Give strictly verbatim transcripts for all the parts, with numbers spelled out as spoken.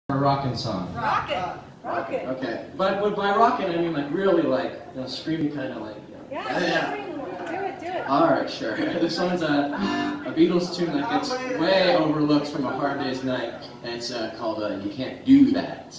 A rockin' song. Rockin'. Rockin'. Okay, but, but by rockin' I mean like really like, you know, screaming kind of like, you know. Yeah, yeah. Do it, do it. Alright, sure. This one's a, a Beatles tune that gets way overlooked from A Hard Day's Night, and it's uh, called uh, You Can't Do That.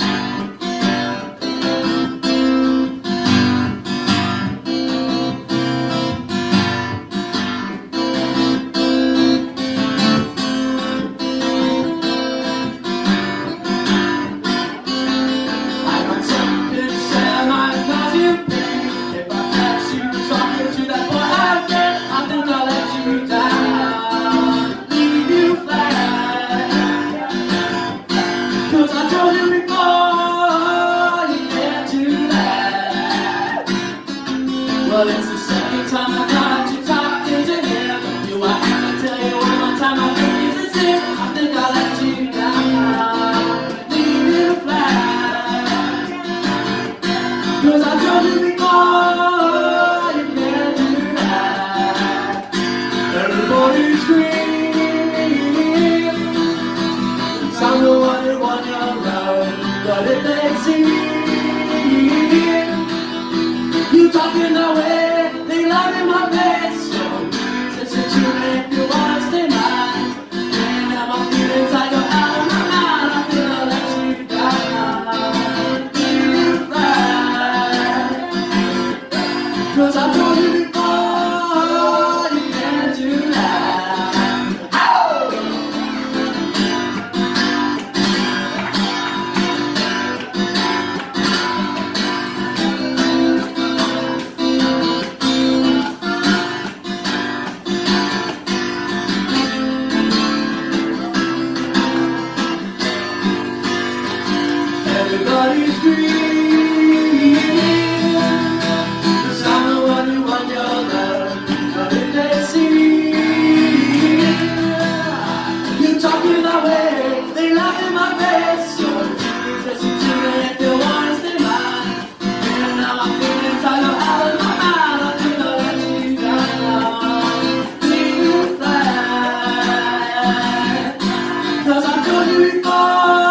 Well, it's the second time I got you talking to him. Do I have to tell you one more time I think it's a sin? I think I'll let you down, leave you flat. Cause I told you before, you can't do that. Everybody scream, I'm the one who won your love. But if they see you talking that way, they laugh in my face. So listen to me if you want to stay mine. And now my feelings I go out of my mind. I feel I'll let you down, leave you flat. Cause I told you before, you can't do that. Ow! Everybody's screaming, cause I'm the one who won your love. But if they see you talking that way, they laugh in my face. So please listen to me if you want to stay mine. And now my feelings I go out of my mind. I think I'll let you down, leave you flat. Cause I told you before,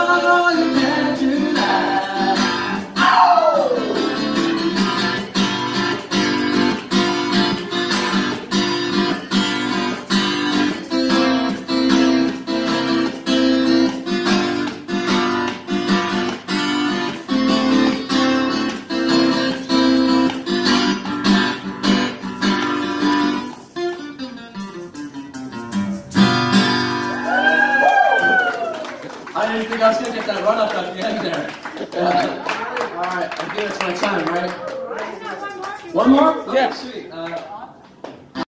I didn't think I was going to get that run up at the end there. Uh, Alright, I think it's my time, right? One more? Okay, Yes. sweet. Uh,